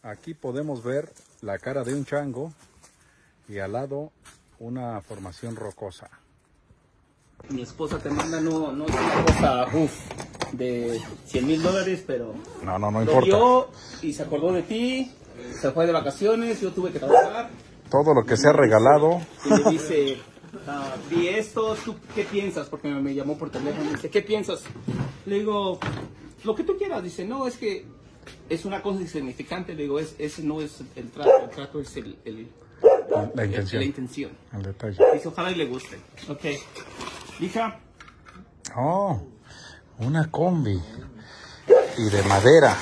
Aquí podemos ver la cara de un chango y al lado una formación rocosa. Mi esposa te manda, no es una cosa de $100,000, pero no lo importa. vio y se acordó de ti, se fue de vacaciones, yo tuve que trabajar. Todo lo que se ha regalado. Y le dice, vi esto, ¿tú qué piensas? Porque me llamó por teléfono, me dice, ¿qué piensas? Le digo, lo que tú quieras. Dice, no, es que es una cosa insignificante. Le digo, ese no es el trato es la intención. la intención. El detalle. Dice, ojalá y le guste. Ok. Hija. Oh, una combi. Y de madera.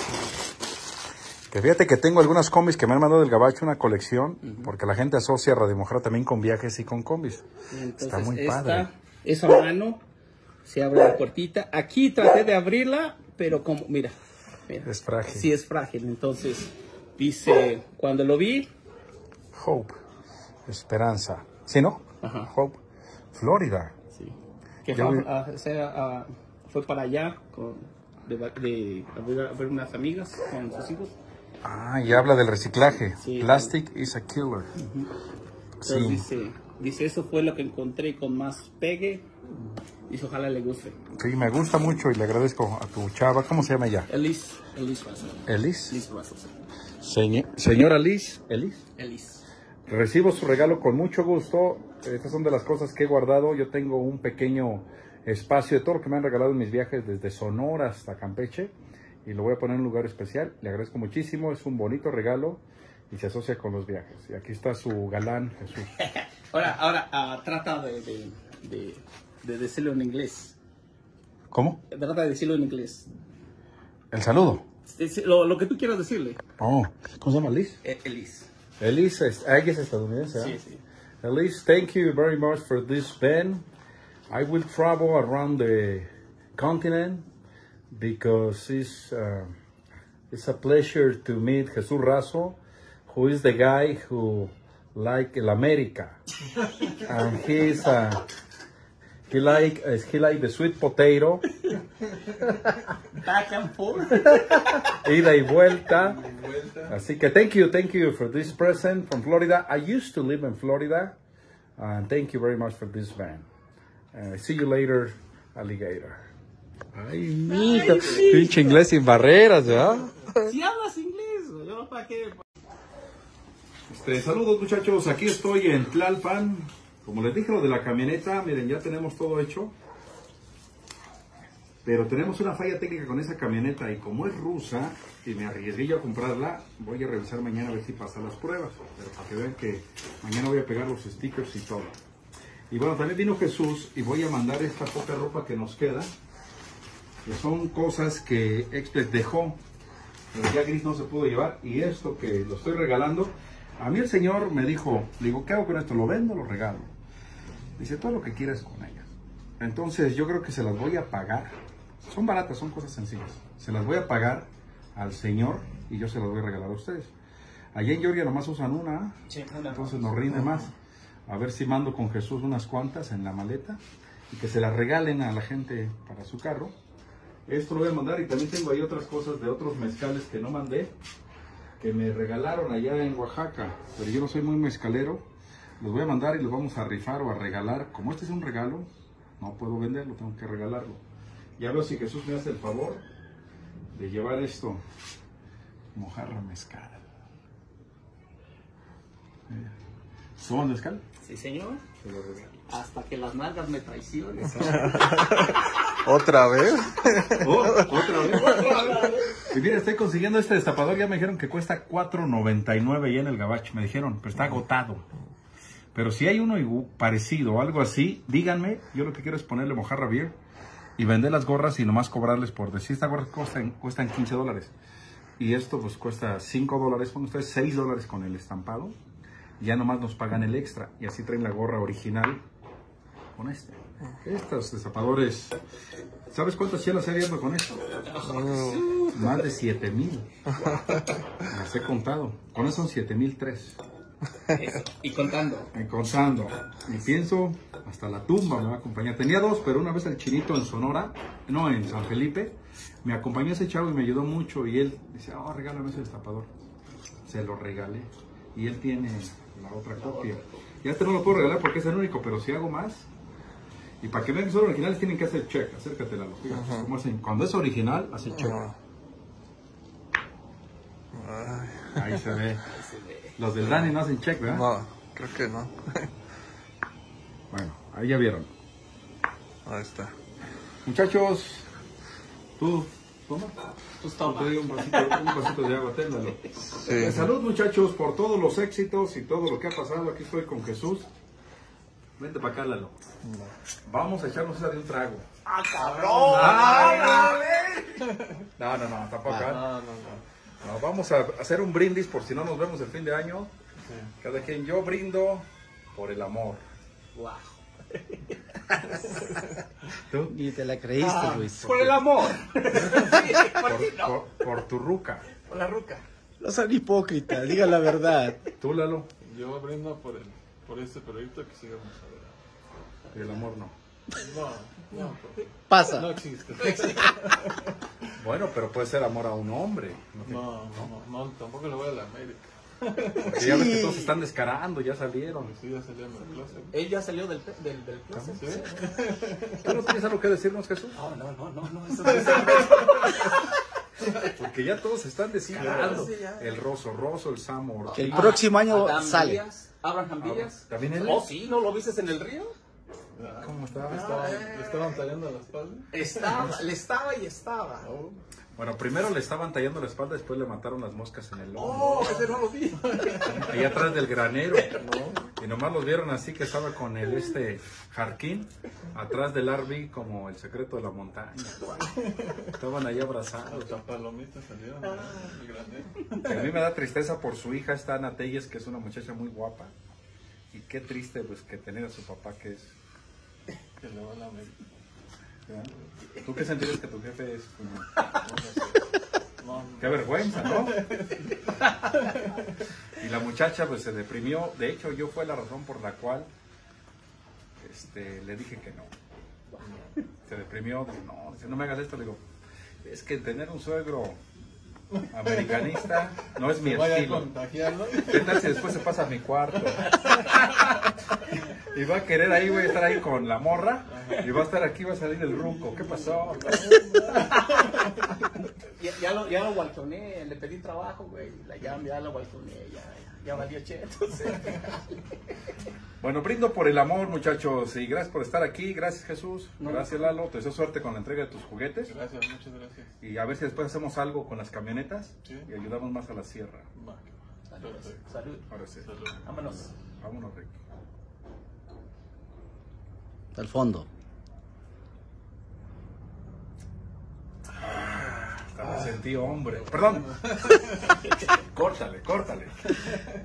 Que fíjate que tengo algunas combis que me han mandado del Gabacho, una colección, porque la gente asocia a Radio Mujer también con viajes y con combis. Entonces, está muy padre. Esa mano, se abre la puertita. Aquí traté de abrirla, pero como, mira. Es frágil. Sí, es frágil. Entonces, dice, cuando lo vi. Hope, esperanza. ¿Sí, no? Ajá. Hope, Florida. Sí. Que fue para allá de ver unas amigas con sus hijos. Ah, y habla del reciclaje. Sí. Plastic is a killer. Entonces Sí. dice, eso fue lo que encontré con más pegue. Dice, ojalá le guste. Sí, me gusta mucho y le agradezco a tu chava. ¿Cómo se llama ella? Elise Russell. ¿Elis? Elise Russell. Señora Liz. Elise. Recibo su regalo con mucho gusto. Estas son de las cosas que he guardado. Yo tengo un pequeño espacio de todo lo que me han regalado en mis viajes desde Sonora hasta Campeche. Y lo voy a poner en un lugar especial. Le agradezco muchísimo. Es un bonito regalo y se asocia con los viajes. Y aquí está su galán, Jesús. Ahora trata de decirlo en inglés. ¿Cómo? Trata de decirlo en inglés. El saludo. Lo que tú quieras decirle. Oh, ¿cómo se llama Liz? Elise. Elise, ella es estadounidense, ¿eh? Sí. Elise, thank you very much for this pen. I will travel around the continent because it's a pleasure to meet Jesús Razo, who is the guy who like El America, and he like the sweet potato. Back and forth. Ida y vuelta. Así que thank you for this present from Florida. I used to live in Florida, and thank you very much for this van. See you later, alligator. Ay, mijo, pinche inglés sin barreras, ¿verdad? Si hablas inglés, yo para qué. Saludos muchachos, aquí estoy en Tlalpan. Como les dije lo de la camioneta, miren, ya tenemos todo hecho. Pero tenemos una falla técnica con esa camioneta y como es rusa y me arriesgué yo a comprarla, voy a revisar mañana a ver si pasa las pruebas. Pero para que vean que mañana voy a pegar los stickers y todo. Y bueno, también vino Jesús y voy a mandar esta poca ropa que nos queda. Que son cosas que Express dejó, pero ya Gris no se pudo llevar. Y esto que lo estoy regalando, a mí el señor me dijo, le digo, ¿qué hago con esto? ¿Lo vendo o lo regalo? Dice, todo lo que quieras con ellas. Entonces yo creo que se las voy a pagar. Son baratas, son cosas sencillas. Se las voy a pagar al señor y yo se las voy a regalar a ustedes. Allá en Georgia nomás usan una, Sí, entonces nos rinde más. A ver si mando con Jesús unas cuantas en la maleta y que se las regalen a la gente para su carro. Esto lo voy a mandar y también tengo ahí otras cosas de otros mezcales que no mandé, que me regalaron allá en Oaxaca, pero yo no soy muy mezcalero. Los voy a mandar y los vamos a rifar o a regalar. Como este es un regalo, no puedo venderlo, tengo que regalarlo. Ya veo si Jesús me hace el favor de llevar esto, mojarra mezcal. ¿Somos mezcal? Sí, señor. Hasta que las nalgas me traicionen. ¿Otra vez? ¿Otra vez? Y mira, estoy consiguiendo este destapador. Ya me dijeron que cuesta $4.99 ya en el Gabacho. Me dijeron, pero está agotado. Pero si hay uno parecido o algo así, díganme. Yo lo que quiero es ponerle mojarra beer y vender las gorras y nomás cobrarles por decir, estas gorras cuestan $15. Y esto pues cuesta $5. Pongan ustedes $6 con el estampado. Ya nomás nos pagan el extra. Y así traen la gorra original con este. Estos destapadores, ¿sabes cuántas chelas he abierto con esto? Más de 7,000. Las he contado. Con eso son 7,003. Y contando. Contando. Y pienso, hasta la tumba me va a acompañar. Tenía dos, pero una vez el Chinito en Sonora, no, en San Felipe, me acompañó ese chavo y me ayudó mucho. Y él dice, oh, regálame ese destapador. se lo regalé. Y él tiene la otra copia. Y este no lo puedo regalar porque es el único, pero si hago más. Y para que vean que son originales tienen que hacer check. Acércate, Lalo. Fíjate cómo hacen. Cuando es original, hace check. Ahí se ve. Los del Dani no hacen check, ¿verdad? No, creo que no. Bueno, ahí ya vieron. Ahí está. Muchachos, tú toma. Pues toma. Te doy un vasito de agua, ténalo. Sí. Salud, muchachos, por todos los éxitos y todo lo que ha pasado. Aquí estoy con Jesús. Vente para acá, Lalo. Vamos a echarnos esa de un trago. ¡Ah, cabrón! No, tampoco. ¿eh? No. No, vamos a hacer un brindis por si no nos vemos el fin de año. Cada quien, yo brindo por el amor. Wow. ¿Tú? Y te la creíste, Luis. Por el amor. Por tu ruca. Por la ruca. No sean hipócritas, diga la verdad. ¿Tú, Lalo? Yo brindo por este proyecto que sigamos adelante. El amor no. No Pasa. existe. Bueno, pero puede ser amor a un hombre. No, tampoco le voy a la América. Porque ya ves que todos se están descarando, ya salieron. Sí, ya salí en el closet. Él ya salió del closet. ¿Sí? ¿Tú no tienes algo que decirnos, Jesús? No, eso no es Porque ya todos se están descarando. Sí, ya. El Rosso, el Samor. Que el próximo año Adam sale. Díaz, Abraham Díaz. ¿También él? Oh, sí, ¿no lo viste en el río? ¿Cómo está? ¿Le estaban tallando la espalda? Estaba. Bueno, primero le estaban tallando la espalda, después le mataron las moscas en el lomo. Oh, ese no lo vi. Ahí atrás del granero. Y nomás los vieron así que estaba con el Jarquín atrás del RV como el secreto de la montaña. Estaban ahí abrazados. Las palomitas salieron del granero. Y a mí me da tristeza por su hija, esta Ana Telles, que es una muchacha muy guapa. Y qué triste pues que tener a su papá que es. Que le va a la América. ¿Tú qué sentirías que tu jefe es? No, Qué vergüenza, ¿no? Y la muchacha pues se deprimió. De hecho, yo fue la razón por la cual le dije que no. Se deprimió, dice, no me hagas esto. Le digo, es que tener un suegro americanista no es mi vaya a estilo. contagiarlo. ¿Qué tal si después se pasa a mi cuarto? Y va a querer ahí, voy a estar ahí con la morra. Y va a estar aquí, va a salir el ruco. ¿Qué pasó? Ya lo gualtoné, le pedí trabajo, güey. Ya lo gualtoné, ya valió cheto. Bueno, brindo por el amor, muchachos. Y gracias por estar aquí. Gracias, Jesús. Gracias, Lalo. Te deseo suerte con la entrega de tus juguetes. Gracias, muchas gracias. Y a ver si después hacemos algo con las camionetas. Sí. Y ayudamos más a la sierra. Va. Salud. Ahora sí. Salud. Vámonos. Vámonos, Rick. Al fondo. Hasta me sentí hombre. Perdón. Córtale.